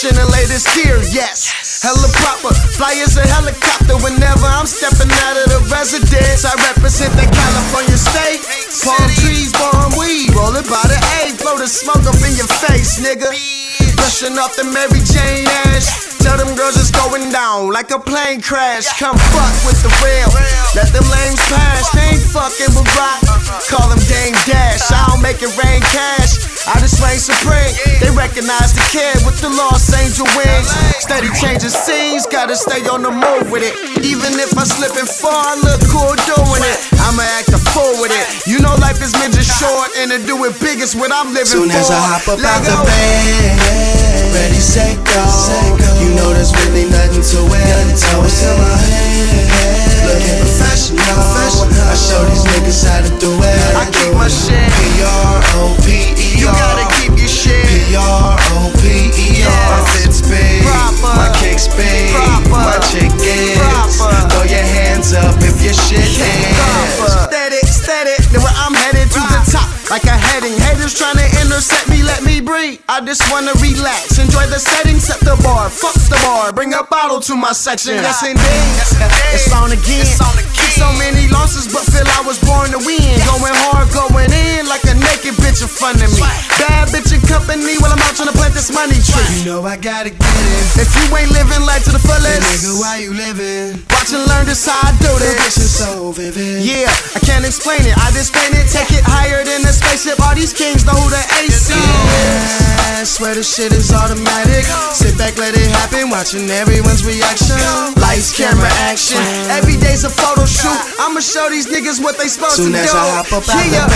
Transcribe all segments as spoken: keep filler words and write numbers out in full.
fresh in the latest gear, yes. Hella proper, fly as a helicopter whenever I'm stepping out of the residence. I represent the California state. Palm trees, bomb weed, rolling by the A, blow the smoke up in your face, nigga. Brushing off the Mary Jane Ash. Tell them girls it's going down like a plane crash. Come fuck with the real, let them lames pass. They ain't fucking with rock, call them Dame Dash. I don't make it rain cash, I just reign supreme. They recognize the kid with the Los Angel wings. Steady changing scenes, gotta stay on the move with it. Even if I slip and fall, I look cool doing it. I'ma act a fool with it. You know life is midget short, and to do it big is what I'm living Soon for. Soon as I hop up Let out go. the bed, ready, set, go. You know there's really nothing to it. Toes to my head, looking professional. I show these niggas how to do it. I keep my shit P R O P E R. You gotta keep your shit P R O P E R. My fits big, Proper. my kicks big, Proper. my chick is. Proper. Throw your hands up if your shit is. Steady, steady, then where I'm headed to the top, like a heading. Haters trying to intercept me, let me breathe. I just wanna relax, enjoy the setting, set the bar, fuck the bar, bring a bottle to my section. Yes indeed, it's on again. So many losses, but feel I was born to win. Going hard, going in like a naked bitch in front of me. Bad bitch in company while I'm out trying to plant this money tree. You know I gotta get it. If you ain't living life to the fullest, nigga, why you living? Watch and learn this how I do This this. is so vivid. Yeah, I can't explain it, I just paint it. Take it higher than a spaceship. All these kings know who the ace is. Yeah, I swear this shit is automatic. Sit back, let it happen, watching everyone's reaction. Lights, camera, action. Every day's a photo shoot. I'ma show these niggas what they supposed Soon to do. as I hop up out Yeah. the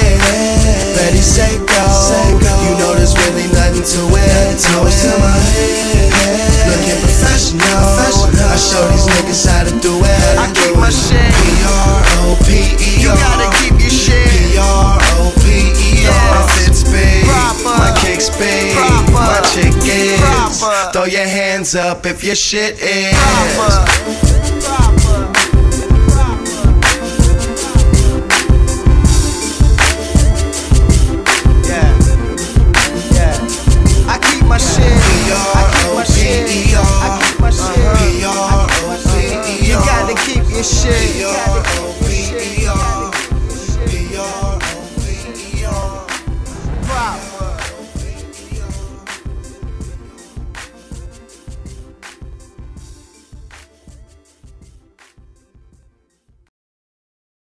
bed, ready, set, go. You know there's really nothing to it. Toes to my head, looking professional. I show these niggas how to do it. I keep my shit P R O P E R. You gotta keep your shit P R O P E R. My fits big, Proper. my kicks big, Proper. my chick is. Proper. Throw your hands up if your shit is. Proper. Yeah, yeah. I keep my shit. P R